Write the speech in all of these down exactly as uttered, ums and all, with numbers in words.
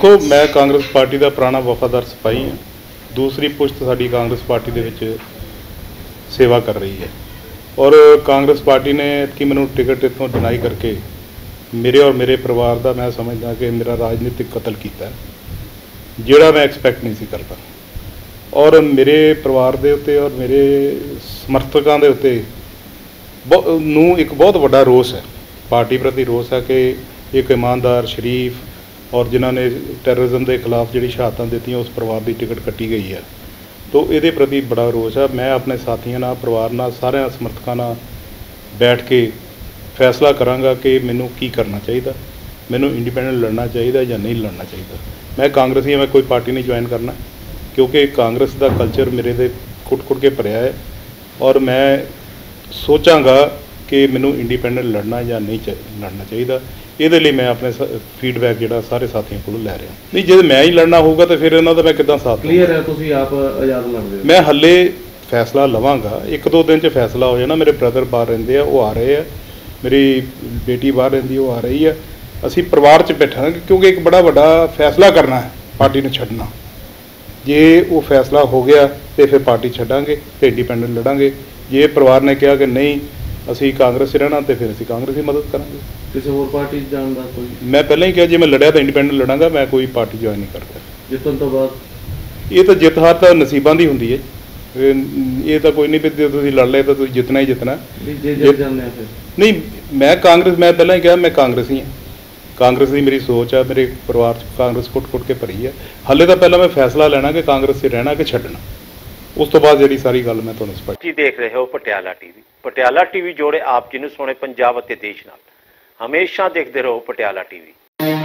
देखो, मैं कांग्रेस पार्टी का पुराना वफादार सिपाही हाँ। दूसरी पुश्त साड़ी कांग्रेस पार्टी दे विच सेवा कर रही है और कांग्रेस पार्टी ने कि मैनू टिकट इतों डिनाई करके मेरे और मेरे परिवार का मैं समझदा कि मेरा राजनीतिक कतल किया जिहड़ा मैं एक्सपैक्ट नहीं सी करता। और मेरे परिवार के उत्ते और मेरे समर्थकों के उत्ते नूं एक बहुत बड़ा रोस है, पार्टी प्रति रोस है कि एक ईमानदार शरीफ और जिन्होंने टैररिज्म के खिलाफ जी शहादत दी उस परिवार की टिकट कटी गई है, तो ये प्रति बड़ा रोस है। मैं अपने साथियों नाल, परिवार नाल, सारे समर्थकों नाल बैठ के फैसला करांगा कि मैनू की करना चाहिए, मैनू इंडिपेंडेंट लड़ना चाहिए या नहीं लड़ना चाहिए। मैं कांग्रेसी, मैं कोई पार्टी नहीं ज्वाइन करना क्योंकि कांग्रेस का कल्चर मेरे दे कुट कुट के भरिया है और मैं सोचांगा कि मैनू इंडिपेंडेंट लड़ना या नहीं लड़ना चाहिए। ये लिए मैं अपने फीडबैक जो सारे साथियों को लै रहा नहीं, जो मैं ही लड़ना होगा तो फिर इन्हों का मैं कितना साथ क्लीयर है। तुसीं आप आज़ाद लड़दे हो? मैं हले फैसला लवांगा, एक दो दिन च फैसला हो जाना। मेरे ब्रदर बाहर रहिंदे आ, वो आ रहे हैं, मेरी बेटी बाहर रहिंदी वो आ रही है। असी परिवार च बैठा क्योंकि एक बड़ा बड़ा फैसला करना है पार्टी ने छड्डना। जे वो फैसला हो गया तो फिर पार्टी छड्डांगे तो इंडिपेंडेंट लड़ांगे। जे परिवार ने कहा कि नहीं असी कांग्रेस रहना तो फिर असी कांग्रेस की मदद करांगे। किसी होर पार्टी जान दा कोई? मैं पहले ही कहा जे मैं लड़िया तो इंडिपेंडेंट लड़ांगा, मैं कोई पार्टी ज्वाइन नहीं करता। जितन तो बाद ये तो जित हार तो नसीबों की होंगी है, ये तो कोई नहीं भी जो तुसीं लड़ लिया तो तुसीं जितना ही जितना। जे जित जाने फिर नहीं, मैं कांग्रेस, मैं पहले ही कहा मैं कांग्रेसी हाँ। कांग्रेस की मेरी सोच है, मेरे परिवार कांग्रेस कुट कुट के भरी है। हाले तो पहला मैं फैसला लेना कि कांग्रेस से रहना कि छड्डना, उस तो बाद जी सारी गल मैं तुहानूं स्पष्ट। तुसीं देख रहे हो पटियाला टीवी। पटियाला टीवी जोड़े आप जिन्हों सोने पंजाब और देश नाल। हमेशा देखते रहो Patiala TV.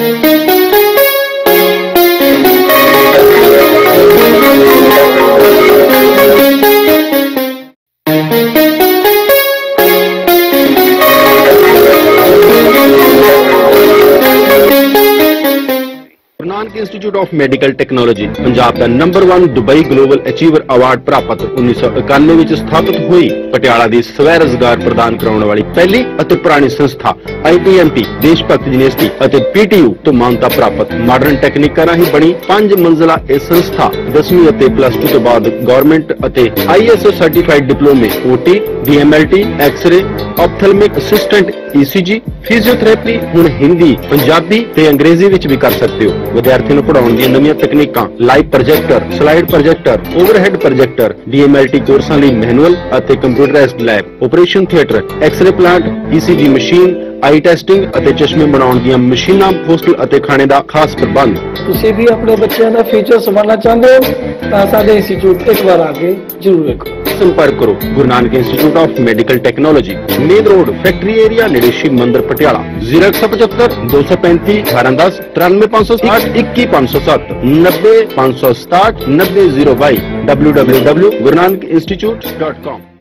Guru Nanak Institute of Medical Technology Punjab का number one Dubai global achiever award प्राप्त उन्नीस सौ इक्यानवे में स्थापित हुई पटियाला की स्वै रोजगार प्रदान कराने वाली पहली और पुरानी संस्था I P M P Desh Bhagat university और पी टी यू तो मानता प्राप्त मॉडर्न टैक्नीकां राही बनी पांच मंजिला यह संस्था दसवीं और प्लस टू तो बाद गवर्नमेंट और आई एस ओ सर्टिफाइड डिप्लोमे O T D M L T x-ray ophthalmic assistant E C G physiotherapy हुण हिंदी पंजाबी ते अंग्रेजी विच भी कर सकते हो। विद्यार्थियों को पढ़ाने दी नवीं तकनीकां live projector, slide projector, overhead projector, D M L T कोर्सां लई मैनुअल और computerised lab, operation theatre, x-ray plant, E C G machine, eye testing और चश्मे बनाने दी मशीनां, होस्टल और खाने का खास प्रबंध। तुसीं भी अपने बच्चों का फ्यूचर संभालना चाहते हो तो साडे इंस्टीट्यूट एक बार आके जरूर देखो। संपर्क करो Guru Nanak Institute of Medical Technology, main road, factory area, नेड़े शिव मंदिर, पटियाला। जीरो एक सौ पचहत्तर दो सौ पैंती अठारह दस तिरानवे पाँच सौ साठ इक्की पाँच सौ सात नब्बे पाँच सौ सताठ नब्बे जीरो बाई W W W Guru Nanak institute dot com.